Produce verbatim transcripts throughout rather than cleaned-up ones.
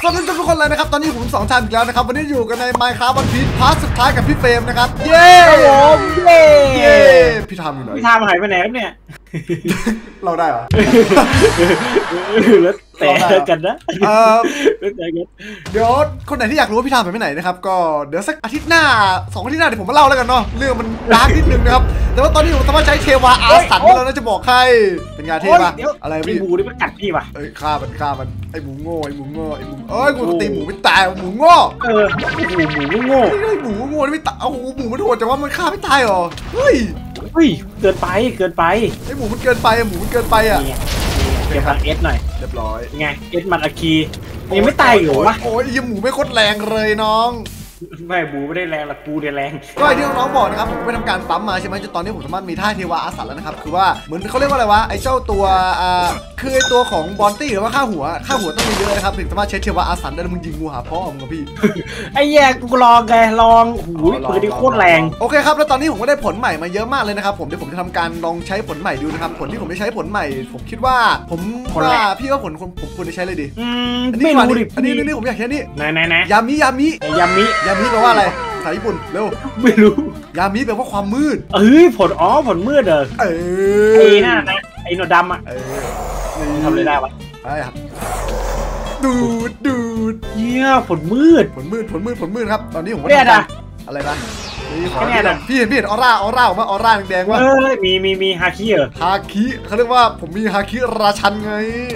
สวัสดีทุกคนเลยนะครับตอนนี้ผมสองชาติอีกแล้วนะครับวันนี้อยู่กันใน Minecraft วันพีชพาร์ทสุดท้ายกับพี่เฟรมนะครับเย้ผมเย้เย้พี่ทำอยู่ไหนพี่ทำหายไปไหนครับเนี่ยเราได้เหรอแล้วแต่กันนะเออเดี๋ยวคนไหนที่อยากรู้ว่าพี่ทำไปไหนนะครับก็เดี๋ยวสักอาทิตย์หน้าสองอาทิตย์หน้าเดี๋ยวผมมาเล่าแล้วกันเนาะเรื่องมันดาร์กนิดนึงนะครับแต่ว่าตอนนี้ผมสามารถใช้เทวาอาสันแล้วนะจะบอกใครเป็นงานเทปะอะไรพี่หมูนี่มันกัดพี่ป่ะเอ้ยฆ่ามันฆ่ามันไอหมูโง่ไอหมูโง่ไอหมูเอ้ยกูตีหมูไม่ตายหมูโง่เออหมูหมูโง่ไอหมูโง่ไม่ตายโอ้โหหมูมันโหดแต่ว่ามันฆ่าไม่ตายหรอเฮ้ยเฮ้ยเกินไปเกินไปไอหมูมันเกินไปหมูมันเกินไปอ่ะเดี๋ยวมันเอสหน่อยเรียบร้อยไงเอสมันอะคียังไม่ตายอยู่วะโอ้ยยังหมูไม่โคตรแรงเลยน้องไม่บูไม่ได้แรงหรอกกูได้แรงก็ไอที่น้องบอกนะครับผมไปทำการปั๊มมาใช่ไหมจนตอนนี้ผมสามารถมีท่าเทวาอาสันแล้วนะครับคือว่าเหมือนเขาเรียกว่าอะไรวะไอเจ้าตัวอ่าคือไอตัวของบอนตี้หรือว่าข้าหัวข้าหัวต้องมีเยอะนะครับถึงสามารถใช้เทวาอาสันได้แล้วมึงยิงงูหาพ่อมึงกับพี่ไอ้แย่กูลองไงลองหูยปืนดีโคตรแรงโอเคครับแล้วตอนนี้ผมก็ได้ผลใหม่มาเยอะมากเลยนะครับผมเดี๋ยวผมจะทำการลองใช้ผลใหม่ดูนะครับผลที่ผมได้ใช้ผลใหม่ผมคิดว่าผมว่าพี่ว่าผลผมควรจะใช้เลยดิไม่รู้ดิอันนี้นี่ผมอยากใช้นี่ไหนไหนไหนยามิยามิยามิยามิแปลว่าอะไรภาษาญี่ปุ่นเร็วไม่รู้ยามิแปลว่าความมืดเอ้ยผลอ๋อผลมืดเหรอเออไอ้น่านะไอ้หนวดดำอ่ะทำอะไรได้วะใช่ครับดูดดูดเยี่ยผลมืดผลมืดผลมืดผลมืดครับตอนนี้ผมก็ทำการอะไรนะนี่ขอพี่เห็นพี่เห็นออร่าออร่าออกมาออร่าแดงว่าเออมีมีมีฮาคิเหรอฮาคิเขาเรียกว่าผมมีฮาคิราชันไง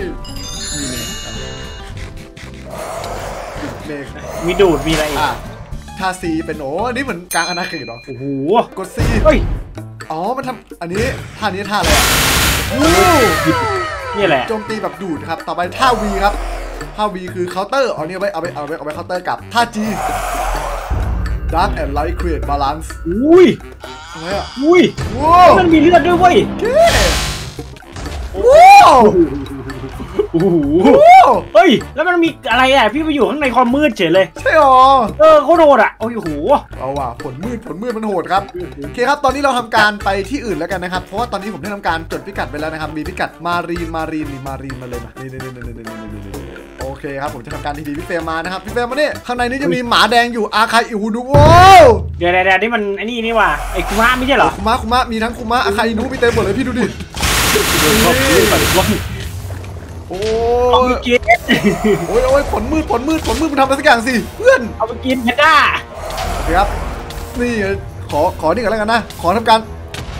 มีดูดมีอะไรอีกท่าซีเป็นโอ้อันนี้เหมือนกลางอนาเขตหรอโอ้โหกดซีเฮ้ยอ๋อมันทำอันนี้ท่านี้ท่าอะไรอ่ะนี่แหละโจมตีแบบดูดครับต่อไปท่าวีครับท่าวีคือเคาน์เตอร์เอาเนี่ยไว้เอาไปเอาไปเอาไปเคาน์เตอร์กับท่าจี Dark and Light Create Balance อุ้ยอะไรอ่ะอุ้ยมันมีเลือดด้วยเว้ยว้าวโอ้โหเฮ้ยแล้วมันมีอะไรอ่ะพี่ไปอยู่ข้างในความมืดเฉยเลยใช่หรอเออโคตรโหดอ่ะโอ้โหเอาว่ะผลมืดผลมืดมันโหดครับโอเคครับตอนนี้เราทำการไปที่อื่นแล้วกันนะครับเพราะว่าตอนนี้ผมได้ทำการจดพิกัดไปแล้วนะครับมีพิกัดมารีนมารีนนี่มารีนมาเลยมานี่นี่นี่นี่นี่โอเคครับผมจะทำการทีดีพี่เฟรมมานะครับพี่เฟรมมาเนี่ยข้างในนี้จะมีหมาแดงอยู่อาคาอิวดูโว้เดี๋ยวเดี๋ยวนี่มันไอ้นี่นี่ว่ะไอ้คุมะไม่ใช่เหรอคุมะคุมะมีทั้งคุมะอาคาอินุมีเต็มหมดเลยพี่ดูดิโอ้ยโอ้ยโอ้ยผลมืดผลมืดผลมืดมันทำอะไรสักอย่างสิเพื่อนเอาไปกินแพนด้าโอเคครับนี่ขอขอนี่กันแล้วกันนะขอทำการ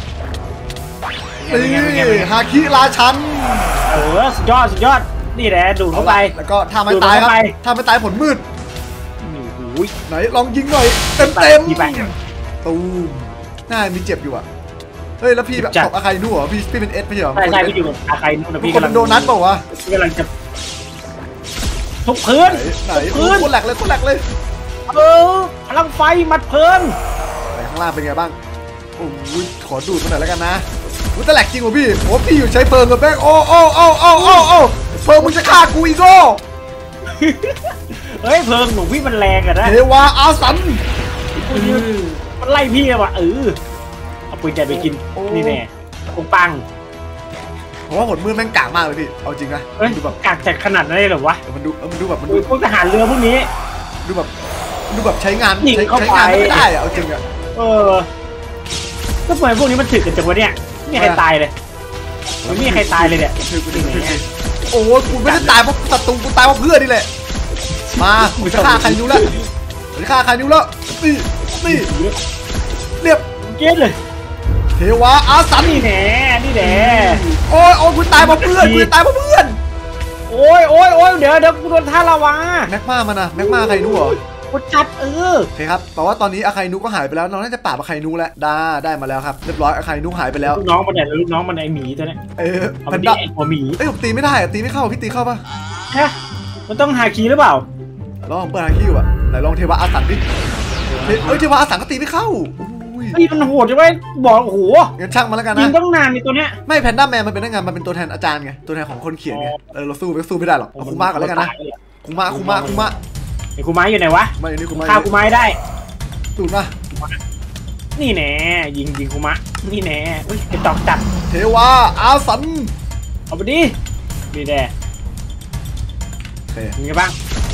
นี่ฮาคิราชันโอ้สุดยอดสุดยอดนี่แหละดูดเข้าไปแล้วก็ถ้าไม่ตายครับถ้าไม่ตายผลมืดไหนลองยิงหน่อยเต็มเต็มตูมหน้ามีเจ็บอยู่อ่ะเฮ้ยแล้วพี่แบบอาคาอินุเหรอพี่พี่เป็นเอสไม่ใช่เหรอใช่ใช่พี่อยู่กับอาคาอินุนะพี่กำลังโดนัทเปล่าวะพี่กำลังจะทุบพื้นไหนพื้นคนแหลกเลยคนแหลกเลยเออพลังไฟมัดเพลินไหนข้างล่างเป็นไงบ้างโอ้ยขอดูดมาหน่อยแล้วกันนะอุ้ยแต่แหลกจริงว่ะพี่โอ้พี่อยู่ใช้เพลิงกับแม่งโอ้โอ้โอ้โอ้โอ้โอ้เพลิงมึงจะฆ่ากูอีกโก้เฮ้ยเพลิงหนูพี่มันแรงอะนะเทวาอาสันมันไล่พี่อะว่ะเออเอาปืนใจไปกินนี่แน่ปุ้งปังผมว่าผลมือแม่งกากมากเลยพี่เอาจริงนะดูแบบกากจัดขนาดนั้นเลยเหรอวะมันดูมันดูแบบมันดูพวกทหารเรือพวกนี้ดูแบบดูแบบใช้งานใช้งานไม่ได้อะเอาจริงอะเออก็เหมือนพวกนี้มันถึกกันจังวะเนี่ยไม่มีใครตายเลยไม่มีใครตายเลยเนี่ยโอ้กูไม่ได้ตายเพราะศัตรูกูตายเพราะเพื่อนนี่แหละมากูจะฆ่าใครนิ้วแล้วจะฆ่าใครนิ้วแล้วนี่นี่เรียบเก็ตเลยเทวาอาสันนี่แหน่นี่แหน่โอ้ยโอ้ยกูตายเพราะเพื่อนกูตายเพราะเพื่อนโอ้ยโอ้ยโอ้ยเดี๋ยวเดี๋ยวกูโดนท่าลาวาแม็กมามันนะแม็กมาใครนู้เหรอกูจัดเออโอเคครับแต่ว่าตอนนี้อาคาอินุก็หายไปแล้วน้องน่าจะปราบอาคาอินุแล้วได้ได้มาแล้วครับเรียบร้อยอาคาอินุหายไปแล้วลูกน้องมันเนี่ยลูกน้องมันไอหมีตัวนี้เออมันได้หัวหมีเอ้ยตีไม่ได้ตีไม่เข้าพี่ตีเข้าปะแค่มันต้องฮาคิหรือเปล่าลองเปิดฮาคิอยู่อะไหนลองเทวาอาสันดิเอ้ยเทวาอาสันก็ตีไม่เข้าไอ้มันโหดใช่ไหมบอกโอ้โหงั้นช่างมันแล้วกันนะยิงต้องนานในตัวเนี้ยไม่แพนด้าแมนมันเป็นนักงานมันเป็นตัวแทนอาจารย์ไงตัวแทนของคนเขียนไงเออเราสู้ไปสู้ไม่ได้หรอกเอาคุมะกันแล้วกันนะคุมะคุมะคุมะไอ้คุมะอยู่ไหนวะไม่นี่คุมะฆ่าคุมะได้ตูดมานี่แน่ยิงยิงคุมะนี่แน่อุ้ยเป็นตอกจัดเทวาอาสันเอาไปดิดีแน่โอเคยังไงบ้าง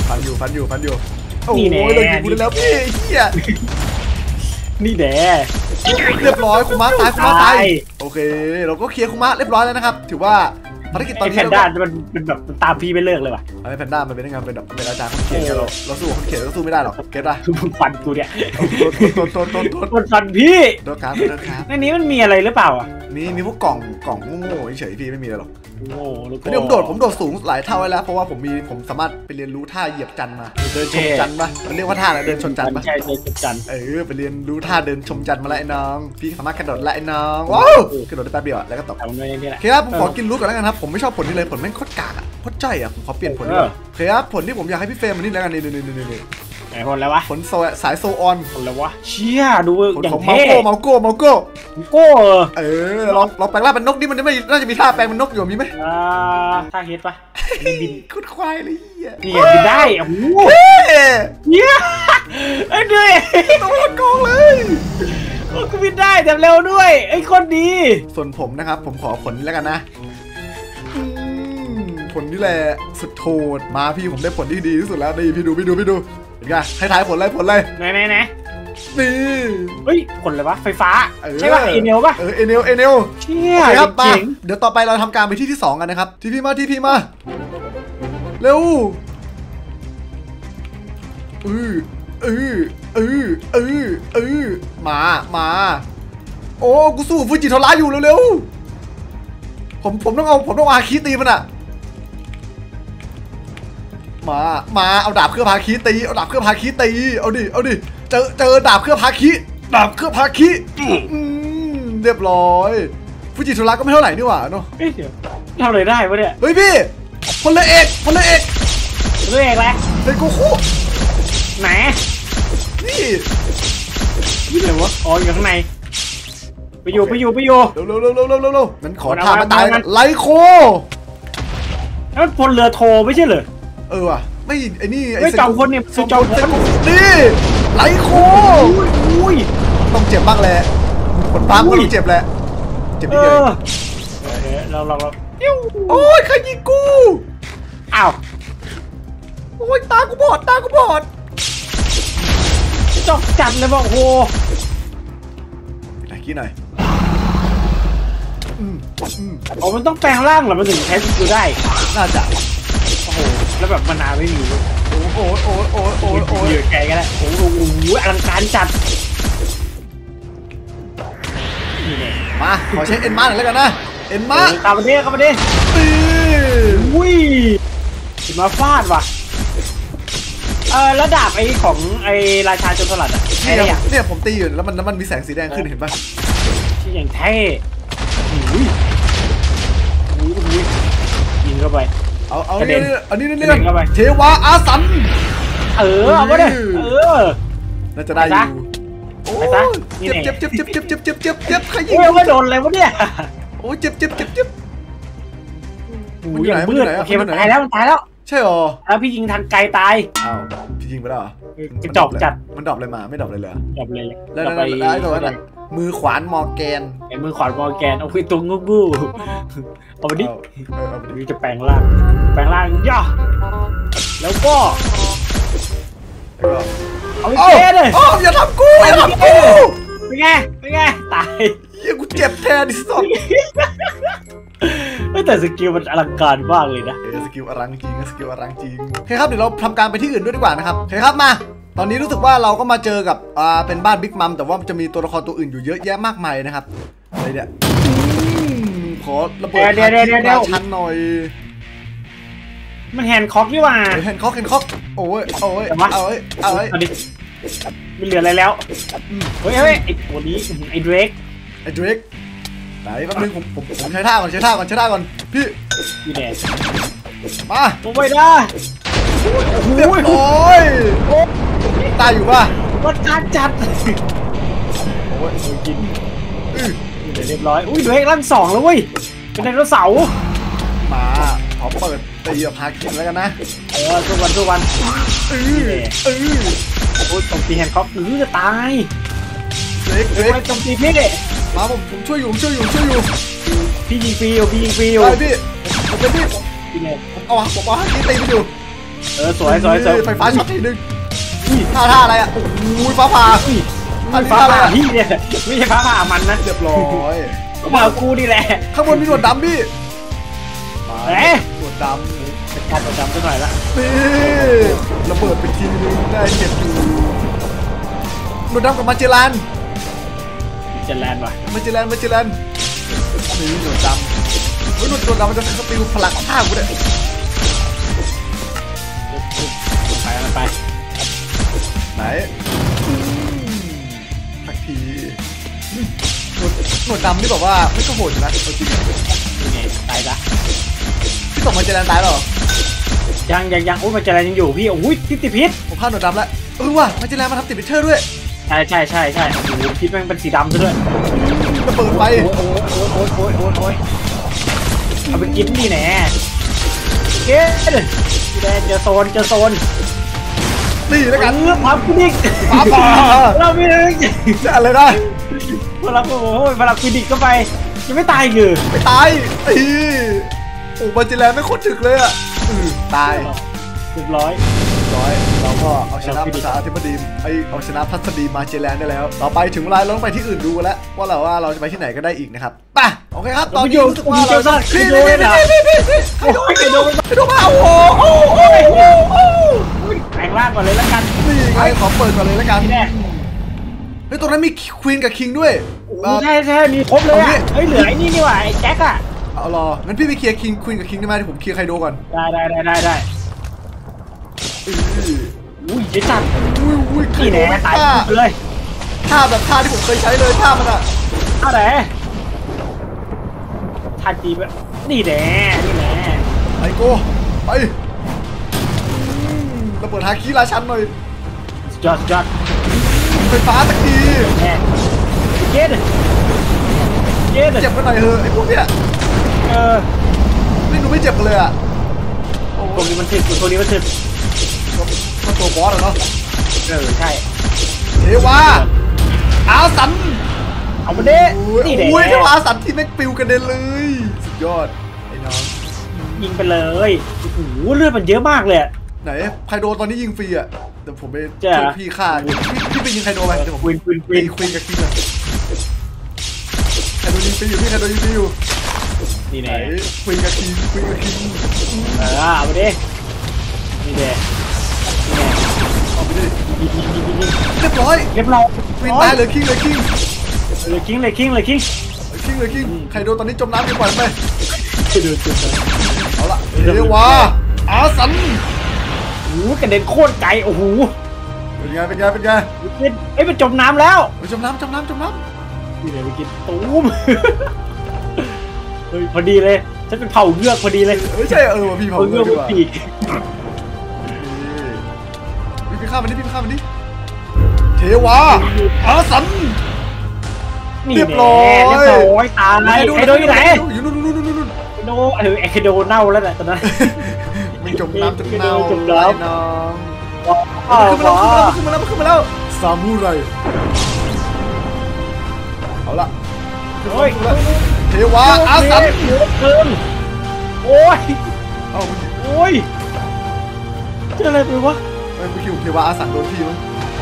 ฟันอยู่ฟันอยู่ฟันอยู่โอ้ยโดนยิงกูแล้วพี่เฮียนี่แดเรียบร้อยคุมะตายคุมะตายโอเคเราก็เคลียร์คุมะเรียบร้อยแล้วนะครับถือว่าภารกิจตอนนี้แพนด้ามันเป็นแบบตามพี่ไม่เลิกเลยว่ะไอ้แพนด้ามันเป็นยังไงเป็นแบบเป็นอาจารย์คนเขียนเราเราสู้คนเขียนเราสู้ไม่ได้หรอกเก็ตป่ะคือมึงฟันกูเนี่ยโดนโดนโดนโดนมันฟันพี่โดนครับโดนครับในนี้มันมีอะไรหรือเปล่าอ่ะมีมีพวกกล่องกล่องโง่ๆเฉยพี่ไม่มีอะไรหรอกโง่แล้วก็เดี๋ยวผมโดดผมโดดสูงหลายเท่าไว้แล้วเพราะว่าผมมีผมสามารถไปเรียนรู้ท่าเหยียบจันมาเดินชมจันปะมันเรียกว่าท่าอะไรเดินชมจันปะใช่เดินชมจันเออไปเรียนรู้ท่าเดินชมจันมาแล้วไอ้น้องพี่สามารถกระโดดไล่น้องว้าวกระโดดได้แป๊บเดียวแล้วก็ตกครับผมขอกินรู้ก่อนแล้วกันครับผมไม่ชอบผลนี้เลยผลแม่งโคตรกากอ่ะโคตรใจอ่ะผมขอเปลี่ยนผลดีกว่าครับผลที่ผมอยากให้พี่เฟรมมันนี่แล้วกันนี่นี่นี่นี่ไหนผลแล้ววะผลสายโซออนผลแล้ววะเชี่ยดูอย่างเท่เมาโก้เมาโก้เมาโก้เออลองลองแปลงร่างเป็นนกนี่มันไม่น่าจะมีท่าแปลงเป็นนกอยู่มีไหมอ่าท่าเฮดปะบินคุดควายเลยนี่บินได้โอ้โหเนี่ยไอ้ด้วยตัวโกงเลยก็บินได้แต่เร็วด้วยไอ้คนดีส่วนผมนะครับผมขอผลแล้วกันนะผลนี่แหละสุดโหดมาพี่ผมได้ผลที่ดีที่สุดแล้วนี่พี่ดูพี่ดูพี่ดูเห็นไงให้ทายผลอะไรผลอะไรไหนไหนไหนนี่เฮ้ยผลอะไรวะไฟฟ้าใช่ป่ะเอเนลป่ะเออเอเนลเอเนลเชี่ยครับมาเดี๋ยวต่อไปเราทำการไปที่ที่สองกันนะครับทีพีมาทีพีมาเร็วเออเออเออเออเออมามาโอ้กูสู้ฟูจิโทระอยู่เร็วๆผมผมต้องเอาผมต้องอาคีตีมันอะมามาเอาดาบเครื่องพาคีตีเอาดาบเครื่องพาคีตีเอาดิเอาดิเจอเจอดาบเครื่องพาคีดาบเครื่องพาคีเรียบร้อยฟูจิโทระก็ไม่เท่าไหร่นี่หว่าเนาะเฮ้ยเดี๋ยวทำอะไรได้วะเนี่ยเฮ้ยพี่พลเอกพลเอกพลเอกแหละเป็นโกคุไหนนี่นี่ไหนวะอ๋ออยู่ข้างในไปอยู่ไปอยู่ไปอยู่เร็วเร็วเร็วเร็วเร็วเร็วงั้นขอทางมาตายไลโคนั่นพลเรือโทไม่ใช่เหรอเออว่ะไม่ไอ้นี่ไอ้จอมพลเนี่ยจอมพลนี่ไลโคอุ้ยต้องเจ็บบ้างแหละผลปั๊มก็ต้องเจ็บแหละเจ็บนิดเดียวเราเราเราโอ้ยใครยิงกูอ้าวโอ้ยตากูบอดตากูบอดจอกจัดเลยบอกโหไหนกี้หน่อยอืมอืมอ๋อมันต้องแปลงร่างเหรอมันถึงใช้สกิลได้น่าจะโอ้โหแล้วแบบมานาวไม่มีโอ้โหโอ้โหโอ้โหโอ้โหเยอะแกก็ได้โอ้โหอลังการจัดนี่แน่มาขอใช้เอ็นมาหน่อยแล้วกันนะเอ็นมาเข้ามาดิเข้ามาดิอุ้ยมาฟาดว่ะเออแล้วดาบไอ้ของไอ้ราชาโจรสลัดอ่ะเนี่ยเนี่ยผมตีอยู่แล้วมันแล้วมันมีแสงสีแดงขึ้นเห็นป่ะที่อย่างเท่อุ้ยอุ้ยอุ้ยยิงเข้าไปเอาเอาเนี่ยอันนี้เนี่ยเทวาอาสันเออเอาไปเลยเออน่าจะได้อยู่ไปซะเจ็บเจ็บเจ็บเจ็บเจ็บเจ็บเจ็บเจ็บใครยิงไม่โดนอะไรวะเนี่ยโอ้ยเจ็บเจ็บเจ็บเจ็บมันอยู่ไหนมันอยู่ไหนโอเคมันตายแล้วมันตายแล้วใช่หรอแล้วพี่ยิงทันไกลตายอ้าวพี่ยิงไปแล้วเหรอจะจบจัดมันดรอปเลยมาไม่ดรอปเลยเลยดรอปเลยแล้วแล้วแล้วไอ้ตัวนั้นมือขวานมอร์แกนไอ้มือขวานมอร์แกนเอาคุยตัวงูงูเอาไปดิวิจะแปลงร่างแปลงร่างย่อแล้วก็เอาไปเจ๊เลยโอ้อย่าทำกูอย่าทำกูเป็นไงเป็นไงตายเฮียกูเจ็บแทนดิสต์แต่สกิลมันอลังการมากเลยนะเออสกิลอลังจริงสกิลอลังจริงโอเคครับเดี๋ยวเราทำการไปที่อื่นด้วยดีกว่านะครับโอเคครับมาตอนนี้รู้สึกว่าเราก็มาเจอกับอ่าเป็นบ้านบิ๊กมัมแต่ว่าจะมีตัวละครตัวอื่นอยู่เยอะแยะมากมายนะครับอะไรเนี่ยขอระเบิดเดี๋ยวเดี๋ยวเดี๋ยวชั้นหน่อยมันแฮนด์ค็อกนี่ว่าแฮนด์ค็อกแฮนด์ค็อกโอ้ยโอ้ยเอาไว้เอาไว้เอาดิไม่เหลืออะไรแล้วเฮ้ยเฮ้ยไอ้ตัวนี้ไอ้เดรกไอ้เดรกไหนแป๊บนึงผมผมผมใช้ท่าก่อนใช้ท่าก่อนใช้ท่าก่อนพี่พี่แดงมาผมไม่ได้โอ้ยโอ้ยตายอยู่ป่ะวัดการจัดโอ้ยกินเรียบร้อยอุ้ยเดรกร่างสองแล้วเว้ยเป็นไดโนเสาร์มาขอเปิดตีกับพาคินแล้วกันนะเออทุกวันทุกวันเออเออโอ้ยตรงตีแฮนด์ค็อกหรือจะตายเล็กเล็กตรงตีพี่มาผมผมช่วยอยู่ผมช่วยอยู่ช่วยอยู่พี่ยิงฟรีอยู่พี่ยิงฟรีอยู่ได้พี่ผมเป็นพี่พี่เนี่ยผมเอาผมเอาฮักกี้ตีไปอยู่เออสวยสวยสวยไฟฟ้าช็อตทีนึงท่าท่าอะไรอ่ะโอ้ยฟ้าผ่าอันนี้ฟ้าท่าอะไรผ่าอ่ะพี่เนี่ยไม่ใช่ฟ้าผ่ามันนะเรียบร้อยฟ้าผ่ากูนี่แหละข้างบนมีหนวดดำพี่เอ๊ะหนวดดำจะกัดตัวจำสักหน่อยละนี่ระเบิดไปทีนึงได้เจ็บอยู่หนวดดำกับมาเจลันเจนแลนด์ว่ะมาเจลันมาเจลันนี่หนวดดำเฮ้ยหนวดหนวดดำมันจะสติลพลังท่ากูเนี่ยไปแล้วไปไหนทักทีหนวดหนวดดำนี่บอกว่าไม่ก็โหดอยู่นะจริงนี่ไงตายซะพี่ตกมาเจลันตายหรอยังยังยังโอ้ยมันเจนแลนด์ยังอยู่พี่โอ้ยพิษติดพิษผมพลาดหนวดดำแล้วเออว่ะมาเจลันมาทำติดพิเชอร์ด้วยใช่ใช่ใช่ใช่โอ้โหพิษแม่งเป็นสีดำซะด้วยระเบิดไปโอ้ยโอ้ยโอ้ยโอ้ยโอ้ยโอ้ยเอาไปกินนี่แน่เก๊ดพี่แดงเจอโซนเจอโซนนี่แล้วกันเออพับฟินิกฟ้าผ่าเราไม่ได้จะอะไรได้พลังโอ้โหพลังฟินิกเข้าไปยังไม่ตายเลยไม่ตายตีโอ้มาเจลันไม่โคตรถึกเลยอ่ะอือตายเรียบร้อยร้อยเราก็เอาชนะเราพิภาธีษาอธิบดีไอเอาชนะพัสดีมาเจแลนได้แล้ว ต่อไปถึงเวลาเราต้องไปที่อื่นดูแล้วว่าเราว่าเราจะไปที่ไหนก็ได้อีกนะครับไปโอเคครับตอนนี้รู้สึกว่าเราจะพี่พี่พี่พี่พี่พี่ใครโดนใครโดนใครโดนมาโอ้โหโอ้โหโอ้โหแปลงร่างก่อนเลยแล้วกันนี่ไงขอเปิดก่อนเลยแล้วกันแน่เฮ้ยตรงนั้นมีควีนกับคิงด้วยใช่ใช่มีครบเลยอ่ะเฮ้ยเหลือไอ้นี่นี่หว่าไอ้แจ็คอ่ะเอารองั้นพี่ไปเคลียร์คิงควีนกับคิงได้ไหมเดี๋ยวผมเคลียร์ใครโดก่อนได้ได้ได้ได้ได้อุ้ยเจ๊จัดอุ้ยอุ้ยนี่แน่ตายท่าเลยท่าแบบท่าที่ผมเคยใช้เลยท่ามันอะท่าไหนท่าจีบนี่แน่นี่แน่ไปโก้ไประเบิดฮาคิราชันหน่อยสุดยอดสุดยอดไฟฟ้าสักทีแน่เจ๊ดเจ๊ดเจ็บกันหน่อยเถอะไอ้พวกเนี้ยเออนี่ดูไม่เจ็บกันเลยอ่ะโอ้ตรงนี้มันถึกตรงนี้มันถึกก็ตัวบอสอะเนาะเออใช่เทวาอาสันเอามาเด้โอ้ยนี่แน่โอ้ยเทวาอาสันที่แม่งปิวกระเด็นเลยสุดยอดไอ้น้องยิงไปเลยโอ้โหเลือดมันเยอะมากเลยไหนไคโดนตอนนี้ยิงฟรีอ่ะแต่ผมไปจ้ะช่วยพี่ฆ่าพี่พี่ไปยิงไคโดไปเดี๋ยวผมวินวินไปวินคุยกับคิงอะไคโดยิงฟรีอยู่พี่ไคโดยิงฟรีอยู่นี่ไหนแน่คุยกับคิงคุยกับคิงเออเอาไปดินี่แน่เอาไปดิยิงยิงยิงยิงยิงเรียบร้อยเรียบร้อยวินตายเลยคิงเลยคิงเลยคิงเลยคิงเลยคิงคิงเลยคิงไคโดตอนนี้จมน้ำไปปล่อยมันไปดูดูดูเอาละเทวาอาสันโอ้โหกระเด็นโคตรไกลโอ้โหเป็นไงเป็นไงเป็นไงเอ้ยมันจมน้ำแล้วไปจมน้ำจมน้ำจมน้นี่เลยไปกินตูมเฮ้ยพอดีเลยฉันเป็นเผ่าเงือกพอดีเลยำเอ้ยใช่เออว่ะพี่เผาเผ่าเลเงือย กดีบกนว่าปีกพี่พี่ข้ามมันดิพี่พี่ข้ามมันดิเทวาอาสันนี่เรียบแน่ร้อยเรียบร้อยตายไอ้โดนอยู่ไหนอยู่นู่นนู่นนู่นนู่นไอ้โดเออไอ้โดเน่าแล้วแหละตอนนั้นมันจมน้ำจนเน่าจมน้ำไอ้น้องอ้าวขึ้นมาแล้วขึ้นมาแล้วขึ้นมาแล้วขึ้นมาแล้วซามูไรเอาละโอ้ยเทวาอาสันเกินโอ้ยเอ้าเมื่อกี้โอ้ยเจออะไรไปวะเมื่อกี้ผมเทวาอาสันโดนพี่มั้ง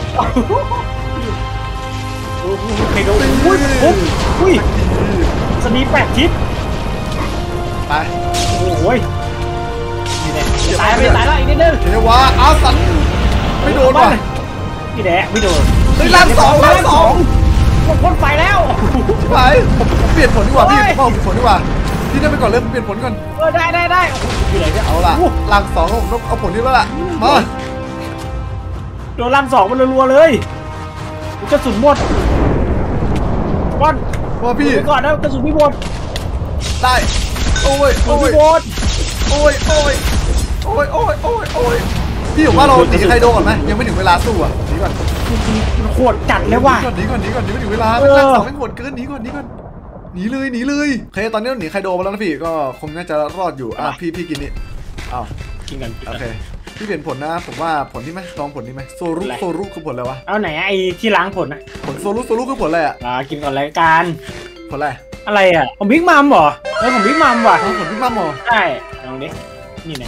โอ้โหใครโดนอุ้ยอุ้ยอุ้ยสนีแปดทิศไปโอ้ยนี่แหละตายไปตายแล้วอีกนิดนึงเทวาอาสันไม่โดนว่ะนี่แหละไม่โดนเฮ้ยล้านสองล้านสองพ่นไฟแล้วชิบหายผมเปลี่ยนผลดีกว่าพี่ผมเอาผลดีกว่าพี่นั่นไปก่อนเลยผมเปลี่ยนผลก่อนเออได้ได้ได้อยู่ไหนเนี่ยเอาล่ะล้างสองผมต้องเอาผลนี้แล้วล่ะมาโดนลังสองมันรัวๆเลยกระสุนหมดบอลว่าพี่ไปก่อนนะกระสุนพี่หมดได้โอ้ยกระสุโอ้นยพี่หมดโอ้ยโอ้ยโอ้ยโอ้ยโอ้ยโอ้ยพี่ผมว่าเราหนีใครโดนก่อนไหมยังไม่ถึงเวลาสู้อ่ะหนีก่อนมันโคตรจัดเลยว่ะหนีก่อนหนีก่อนหนีก่อนหนีไม่ถึงเวลาเออร่างสองไม่โหดเกินหนีก่อนหนีก่อนหนีเลยหนีเลยโอเคตอนนี้เราหนีใครโดนมาแล้วนะพี่ก็คงน่าจะรอดอยู่อ่ะพี่พี่กินนี่อ้าวกินกันกินโอกันเคพี่เปลี่ยนผลนะผมว่าผลนี้ไหมลองผลนี้ไหมโซรุอะไรโซรุคือผลอะไรวะเอาไหนอะไอ้ที่ล้างผลนะผลโซรุโซรุคือผลอะไรอ่ะอ่ากินก่อนรายการผลอะไรอะไรอ่ะของบิ๊กมัมเหรอเออของบิ๊กมัมว่ะเอาผลพี่มั่มเหรอใช่ลองดินี่ไง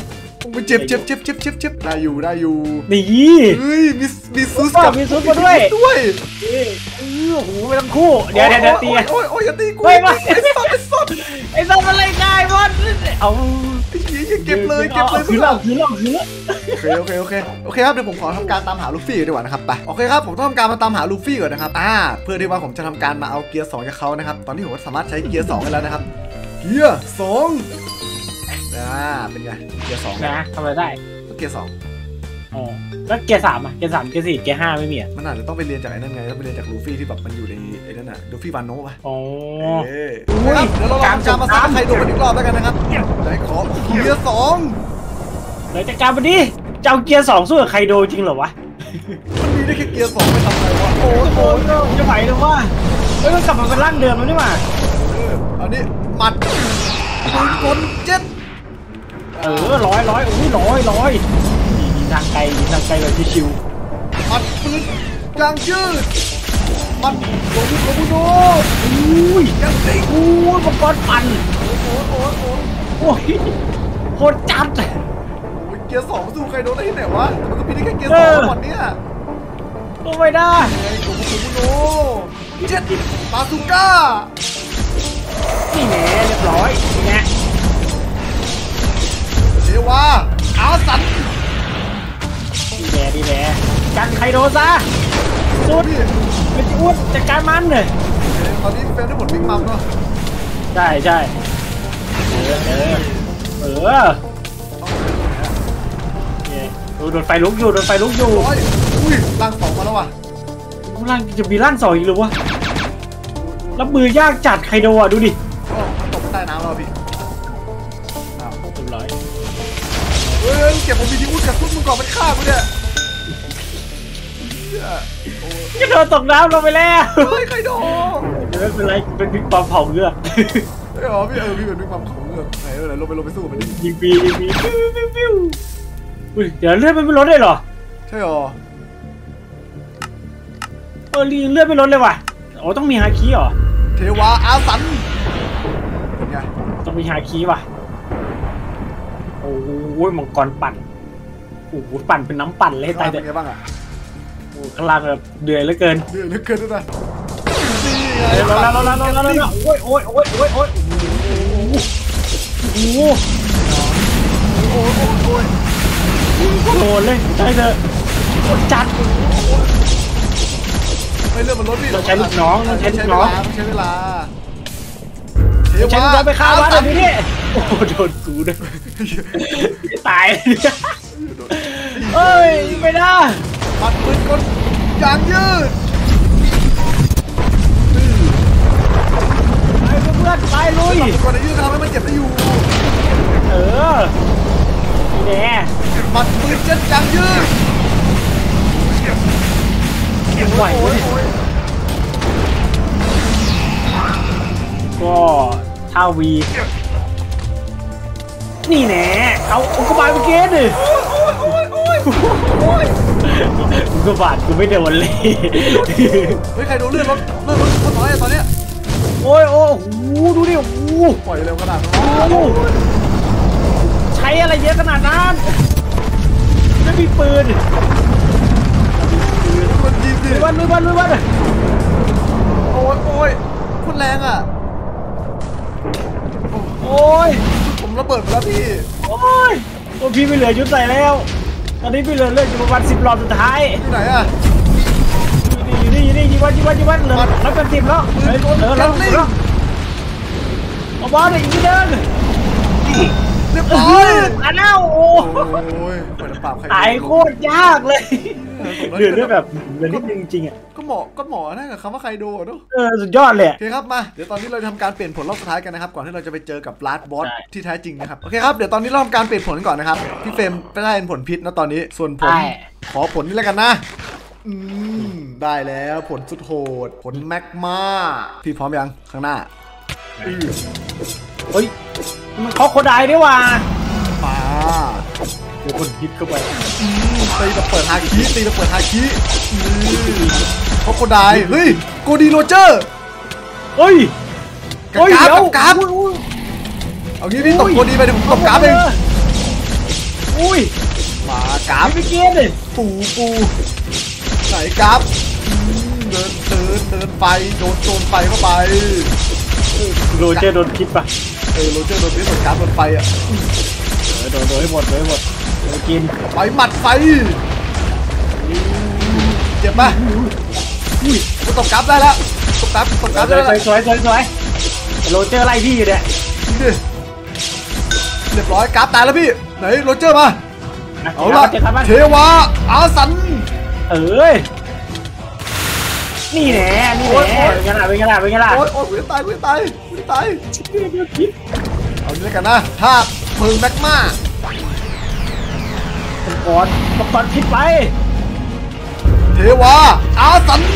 มันเจ็บเจ็บเจ็บเจ็บเจ็บเจ็บได้อยู่ได้อยู่นี่เฮ้ยมีมีซุสกับมีซุสมาด้วยด้วยเออโอ้โหไม่ต้องคู่เดี๋ยวเดี๋ยวเดี๋ยวตีโอ้ยโอ้ยอย่าตีกูไม่ไม่ไอ้สัตว์ไอ้สัตว์ไอ้สัตว์อะไรง่ายมันเอาเก็บเลยเก็บเลยคือเราคือเราคือเราโอเคโอเคโอเคโอเคครับเดี๋ยวผมขอทำการตามหาลูฟี่ดีกว่านะครับไปโอเคครับผมต้องทำการมาตามหาลูฟี่ก่อนนะครับอ่าเพื่อที่ว่าผมจะทำการมาเอาเกียร์สองจากเขานะครับตอนนี้ผมก็สามารถใช้เกียร์สองได้แล้วนะครับเกียร์สองอ่าเป็นไงเกียร์สองนะทำอะไรได้เกียร์สองอ๋อแล้วเกียร์สามอ่ะเกียร์สามเกียร์สี่เกียร์ห้าไม่มีอ่ะมันอาจจะต้องไปเรียนจากไอ้นั่นไงต้องไปเรียนจากลูฟี่ที่แบบมันอยู่ในไอ้นั่นน่ะลูฟี่วานโนะป่ะอ๋อเอ้ยเดี๋ยวเราลองการมาซักใครโดนอีกรอบแล้วกันนะครับไหนขอเกียร์สองเดี๋ยวจัดการมันดิจะเอาเกียร์สองสู้กับใครโดจริงเหรอวะมันมีได้แค่เกียร์สองไม่ทำอะไรวะโอ้โอ้โหจะไหวหรือว่าเอ้ยมันกลับมาเป็นร่างเดิมแล้วนี่หว่าอันนี้หมัดปืนกลเจ็ดเออร้อยร้อยโอ้ยร้อยร้อยยิงทางไกลยิงทางไกลแบบชิวหมัดปืนยางยืดหมัดโดนโดนโดนๆอุ้ยยังติงอู้ยมังกรปั่นโอ้โหโอ้โหโอ้ยโคตรจัดโอ้ยเกียร์สองสู้ใครโดนได้ที่ไหนวะแต่มันก็มีได้แค่เกียร์สองหมดเนี่ยโอ้ไม่ได้ไงโดนโดนเจ็ดบาซูก้านี่แหน่เรียบร้อยนี่แหละเทวาอาสันดีแหน่ดีแหน่กันไคโดซะสุดพี่เป็นอ้วนจัดการมันเลยตอนนี้เฟรมได้ผลบิ๊กมัมเนาะใช่ใช่เออเออเออเนี่ยดูโดนไฟลุกอยู่โดนไฟลุกอยู่ร้อยอุ้ยร่างสองมาแล้วว่ะร่างจะมีร่างสองอีกหรือวะแล้วมือยากจัดไคโดอ่ะดูดิก็มันตกใต้น้ำแล้วพี่อ้าวเรียบร้อยเฮ้ยเก็บผมมีที่อุ้ยกับทุกมึงก่อนมันฆ่ากูเนี่ยโอ้ยกระโดดตกน้ำลงไปแล้วเฮ้ยใครโดนไม่เป็นไรเป็นบิ๊กปอมเผาเงือกเฮ้ยอ๋อพี่เออพี่เป็นบิ๊กมัมของเงือกไหนเออไหนลงไปลงไปสู้มันดิยิงปียิงปีปิ้วปิ้วปิ้วอุ้ยเดี๋ยวเลือดมันไม่ลดเลยเหรอใช่หรอเออลีเลือดไม่ลดเลยว่ะอ๋อต้องมีฮาคิเหรอเทวาอาสันเป็นไงต้องมีฮาคิว่ะโอ้โหมังกรปั่นโอ้โหปั่นเป็นน้ำปั่นเลยให้ตายเป็เถนไงอะบ้างอ่ะโอ้ข้างล่างแบบเดือดเหลือเกินเดือดเหลือเกินด้วยนะนี่ไงเดี๋ยวเราเราเราเราเราเราโอ้ยโอ้ยโอ้ยโอ้ยโอ้ยโอ้โหโอ้โหโอ้ยโดนเลยได้เถอะจัดไม่เรื่องมันลดพี่เราใช้ลูกน้องเราใช้ลูกน้องใช้เวลาใช้ลูกน้องไปฆ่าวัดเลยพี่โอ้โดนกูด้วยตายเอ้ยไม่ได้ปัดปืนกลยางยืดไปเพื่อนไปลุยปัดปืนกลยางยืดทำให้มันเจ็บได้อยู่เออแน่ปัดปืนเจ็ดยางยืดยังไหวโอ้ยโอ้ยก็ท่าวีนี่แน่เอาอุกกาบาตไปเกตดิอุกกาบาตกูไม่โดนเลยเฮ้ยใครโดนเลือดรถเลือดรถคนน้อยตอนเนี้ยโอ้ยโอ้โหดูดิโอ้โหปล่อยเร็วขนาดนั้นโอ้โหใช้อะไรเยอะขนาดนั้นไม่มีปืนมันยิงดิลุยวันลุยวันลุยวันโอ้ยโอ้ยคุณแรงอ่ะโอ้ยผมระเบิดไปแล้วพี่โอ้ยโอ้พี่ไม่เหลือยุดใส่แล้วตอนนี้พี่เหลือเลือดอยู่ประมาณสิบหลอดสุดท้ายอยู่ไหนอ่ะอยู่นี่อยู่นี่ยิงวันยิงวันยิงวันเหลือร้อยแปดสิบแล้วเออเออแล้วแล้วเอาบอลอีกทีเดินเรียบเอร้อยออันเน่าโอ้โอ้ยปล่อยน้ำปราบใครตายโคตรยากเลยเดือดด้วยแบบเหลือนิดนึงจริงอ่ะก็เหมาะก็เหมาะนะกับคำว่าใครโดนเนาะเออสุดยอดเลยโอเคครับมาเดี๋ยวตอนนี้เราทำการเปลี่ยนผลรอบสุดท้ายกันนะครับก่อนที่เราจะไปเจอกับลาสบอสใช่ที่แท้จริงนะครับโอเคครับเดี๋ยวตอนนี้เราทำการเปลี่ยนผลก่อนนะครับพี่เฟรมไปได้เป็นผลพิษนะตอนนี้ส่วนผลขอผลนี่แล้วกันนะอืมได้แล้วผลสุดโหดผลแมกมาพี่พร้อมยังข้างหน้าอือเฮ้ยมันเขาโคดายด้วยว่ะป่าโอ้คนคิดเข้าไปอืมตีแบบเปิดฮาคิตีแบบเปิดฮาคิอือเขาโคดายเฮ้ยโกดีโรเจอร์เฮ้ยกราฟกราฟเอางี้พี่ตบโกดีไปเดี๋ยวผมตบกราฟเองโอุ้ยมากราฟไม่เกียร์เลยปูปูไหนกราฟเดินเดินเดินไปโดนโดนไฟเข้าไปโรเจอร์โดนพิษปะเออโรเจอร์โดนพิษเหมือนกราฟโดนไฟอ่ะเออโดนโดนให้หมดโดนให้หมดโดนกินไปหมัดไฟเจ็บปะอุ้ยกูตกกราฟได้แล้วตกกราฟตกกราฟสได้วยแล้วสวยสวยสวยโรเจอร์ไล่พี่อยู่เนี่ยดิเรียบร้อยกราฟตายแล้วพี่ไหนโรเจอร์มาเอาละเทวาอาสันเอ้ยนี่แหละนี่แหละเป็นไงล่ะเป็นไงล่ะเป็นไงล่ะโอ๊ยโอ๊ยกูจะตายกูจะตายกูจะตายเอาด้วยกันนะถ้าเพลิงแม็กมามังกรมังกรพิษไปเทวาอาสัน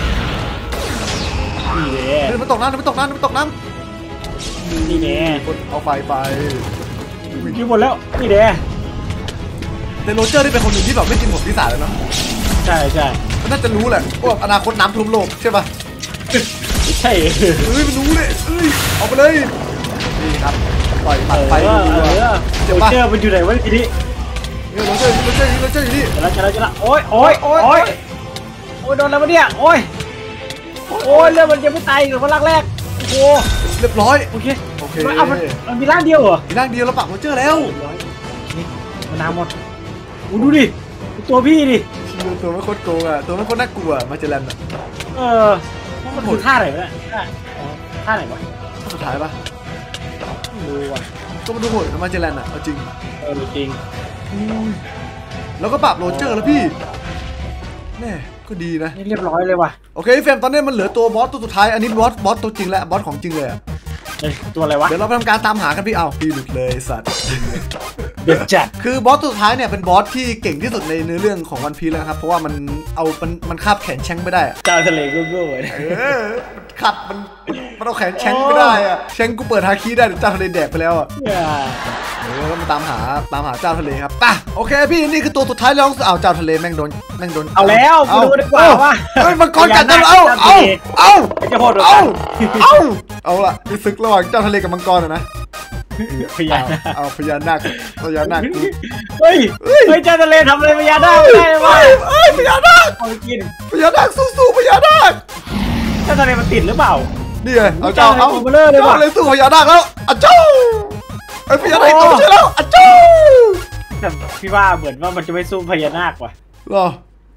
นี่แหละเดินมาตกน้ำเดินมาตกน้ำเดินมาตกน้นี่แหละำเอาไฟไปยิงหมดแล้วนี่แหละแต่โรเจอร์นี่เป็นคนหนึ่งที่แบบไม่กินผลพิศาจเลยเนาะใช่ใช่มันน่าจะรู้แหละว่าอนาคตน้ำท่วมโลกใช่ป่ะใช่เอ้ยมันรู้เลยเอ้ยเอาไปเลยนี่ครับปล่อยปัดไฟเอดูอเอดูอเจ็บโรป่ะเจอร์มันอยู่ไหนวะทีนี้เนี่ยโรเจอร์โรเจอร์โรเจอร์อยู่นี่จะละจะละจะละโอ้ยโอ้ยโอ้ยโอ้ยโอ้ยโดนอะไรมาเนี่ยโอ้ยโอ้ยเรื่องมันยังไม่ตายกับคนรักแรกโอ้เรียบร้อยโอเคโอเคมันเอามันมันมีร่างเดียวเหรอมีร่างเดียวแล้วปักโรเจอร์แล้วนี่มันน้ำหมดโอ้ดูดิตัวพี่ดิตัวไม่โคตรโกงอ่ะตัวไม่โคตรน่ากลัวมาเจรันอ่ะเออมันคือท่าไหนวะเนี่ยท่าอ๋อท่าไหนวะสุดท้ายป่ะไม่รู้ว่ะก็มาดูโหดกับมาเจรันอ่ะเอาจริงเออจริงแล้วก็ปราบโรเจอร์แล้วพี่แน่ก็ดีนะนี่เรียบร้อยเลยว่ะโอเคเฟรมตอนนี้มันเหลือตัวบอสตัวสุดท้ายอันนี้บอสบอสตัวจริงแล้วบอสของจริงเลยอะเอ้ยตัวอะไรวะเดี๋ยวเราไปทำการตามหากันพี่เอาพี่หลุดเลยสัตว์เดือดจัดคือบอสตัวสุดท้ายเนี่ยเป็นบอสที่เก่งที่สุดในเนื้อเรื่องของวันพีแล้วครับเพราะว่ามันเอามันมันคาบแขนแชงไม่ได้อะเจ้าทะเลกูกูเนี่ยเออขัดมันมันเอาแขนแชงไม่ได้อะแชงกูเปิดฮาคิได้แต่เจ้าทะเลแดกไปแล้วอะเออแล้วมาตามหาตามหาเจ้าทะเลครับป่ะโอเคพี่นี่คือตัวสุดท้ายแล้วเอาเจ้าทะเลแม่งโดนแม่งโดนเอาแล้วกูดูดีกว่าว่าเฮ้ยมังกรกัดกันเอาเอาเอาจะโหดเอาเอาเอาละมีศึกระหว่างเจ้าทะเลกับมังกรอะนะพญาเอาพญานาคพญานาคกูเฮ้ยเฮ้ยเจ้าทะเลทำอะไรพญานาคไม่ได้เลยวะเอ้ยพญานาคเอาไปกินพญานาคสู้ๆพญานาคเจ้าทะเลมันติดหรือเปล่านี่ไงเอาเจ้าเอาเจ้าทะเลตัวเบลอเลยว่ะเจ้าทะเลสู้พญานาคแล้วอ่ะเจ้าไอ้พญานาคตัวไม่ใช่แล้วอ่ะเจ้าแต่พี่ว่าเหมือนว่ามันจะไม่สู้พญานาคว่ะเหรอ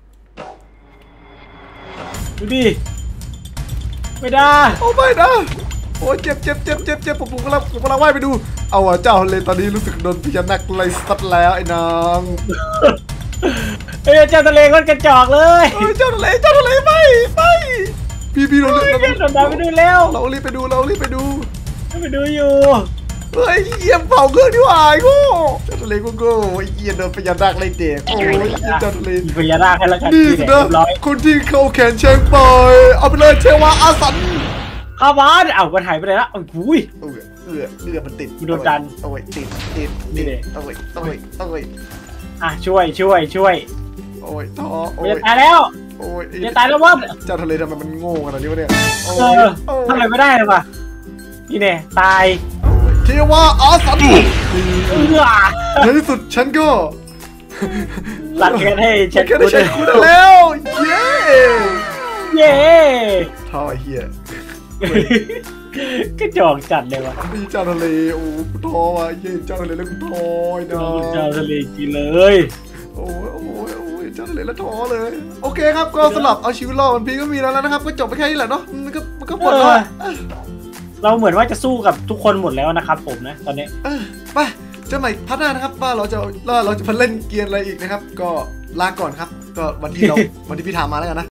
ดูดิไม่ได้โอ้ไม่นะโอ้ยเจ็บเจ็บเจ็บเจ็บเจ็บผมผมกำลังผมกำลังว่ายไปดูเอาอ่ะเจ้าทะเลตอนนี้รู้สึกโดนพญานาคไล่ซัดแล้วไอ้นางเฮ้ยเจ้าทะเลมันกระจอกเลยเอ้ยเจ้าทะเลเจ้าทะเลไปไปพี่พี่เราเฮ้ยเราเดินดาวไปดูแล้วเรารีบไปดูเรารีบไปดูไปดูอยู่เฮ้ยเยี่ยมเผาเครื่องดีกว่าไอ้โง่เจ้าทะเลกูโง่ไอ้เยี่ยโดนพญานาคไล่เด็กโอ้ยเยี่ยเจ้าทะเลมีพญานาคให้แล้วกันนี่ที่สิเนี่ยนะเรียบร้อยคนที่เขาแขนแชงไปเอาไปเลยเชวาอาสันข้าวบ้านเอ้ามันหายไปไหนละโอ้ยเออเออเลือดมันติดมันโดนดันเอาไว้ติดติดนี่ติดดิเอาไว้เอาไว้เอาไว้อ่ะช่วยช่วยช่วยโอ้ยท้อโอ้มันยจะตายแล้วโอ้ยมันจะตายแล้ววะเจ้าทะเลทำไมมันโง่ขนาดนี้วะเนี่ยโอ้เอย อโอ้ยทำอะไรไม่ได้เลยว่ะนี่เนี่ยตายเทวาอาสันเออในที่สุดฉันก็หลักแค่ให้ฉันแค่ได้ใช้คุณแล้ว เย้เย้ท้อไอ้เหี้ยกระจอกจัดเลยว่ะมีเจ้าทะเลโอ้กูท้อว่ะเย้เจ้าทะเลแล้วกูท้อไอ้น้องเจ้าทะเลกินเลยโอ้ยโอ้ยโอ้ยเจ้าทะเลแล้วท้อเลย โอเคครับก็สำหรับเอาชีวิตรอดวันพีก็มีแล้วนะครับก็จบไปแค่นี้แหละเนาะมันก็มันก็หมดแล้วอะเราเหมือนว่าจะสู้กับทุกคนหมดแล้วนะครับผมนะตอนนี้เออไปเจอใหม่พัฒนานะครับว่าเราจะว่าเราจะมาเล่นเกียร์อะไรอีกนะครับ ก็ลาก่อนครับ ก็วันที่เรา วันที่พี่ถามมาแล้วกันนะ